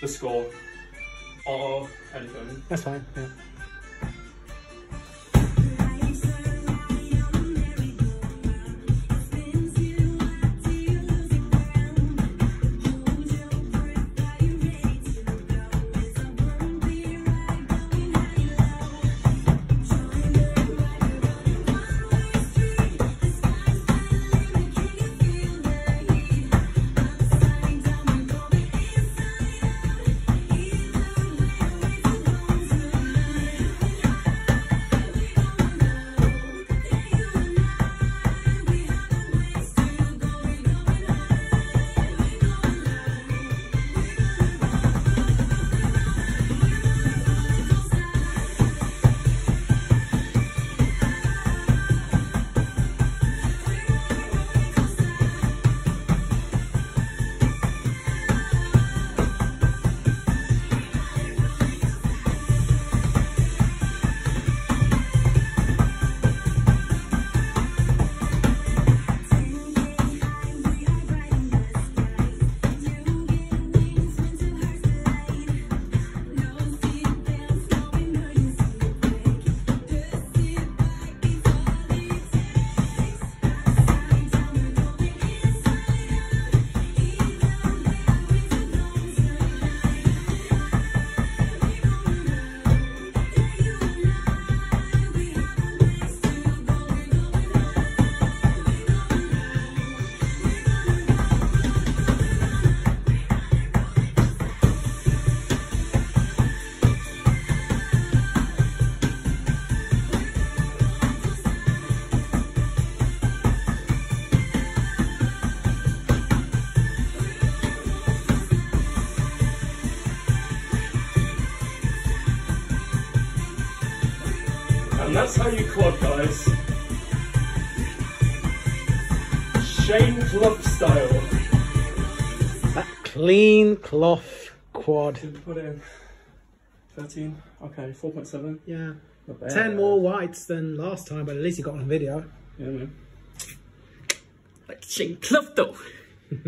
the score or anything. That's fine, yeah. And that's how you quad, guys. Shane Clough style. That clean cloth quad. Did we put it in? 13? Okay, 4.7. Yeah. Not bad. 10 more whites than last time, but at least you got on video. Yeah, man. Shane Clough though.